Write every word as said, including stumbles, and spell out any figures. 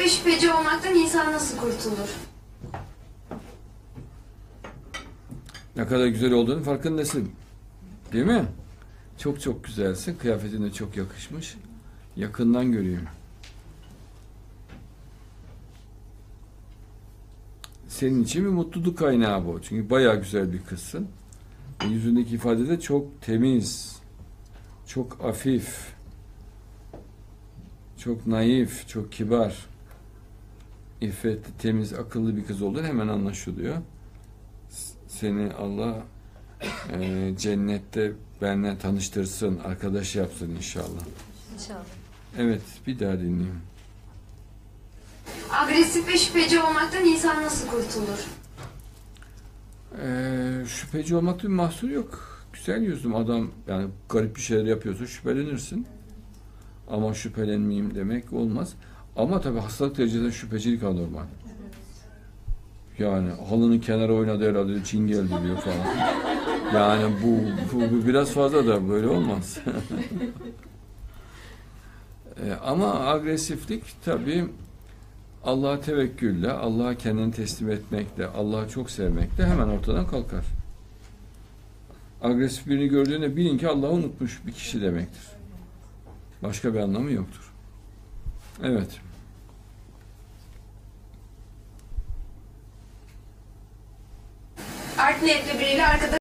ve şüpheci olmaktan insan nasıl kurtulur? Ne kadar güzel olduğunu farkındasın. Değil mi? Çok çok güzelsin. Kıyafetin de çok yakışmış. Yakından göreyim. Senin için bir mutluluk kaynağı bu. Çünkü bayağı güzel bir kızsın. E, yüzündeki ifade de çok temiz. Çok hafif. Çok naif, çok kibar. İffetli, temiz, akıllı bir kız olduğun hemen anlaşılıyor. Seni Allah e, cennette benimle tanıştırsın, arkadaş yapsın inşallah. İnşallah. Evet, bir daha dinleyeyim. Agresif ve şüpheci olmaktan insan nasıl kurtulur? Ee, şüpheci olmakta bir mahsur yok. Güzel yüzlüm adam, yani garip bir şeyler yapıyorsa şüphelenirsin. Ama şüphelenmeyeyim demek olmaz. Ama tabii hastalık derecesinde şüphecilik anormal. Yani halının kenarı oynadı herhalde, Çin geldi diyor falan. Yani bu, bu, bu biraz fazla da böyle olmaz. ee, ama agresiflik tabii Allah'a tevekkülle, Allah'a kendini teslim etmekle, Allah'ı çok sevmekle hemen ortadan kalkar. Agresif birini gördüğünde bilin ki Allah'ı unutmuş bir kişi demektir. Başka bir anlamı yoktur. Evet. Art niyetli biriyle arkadaş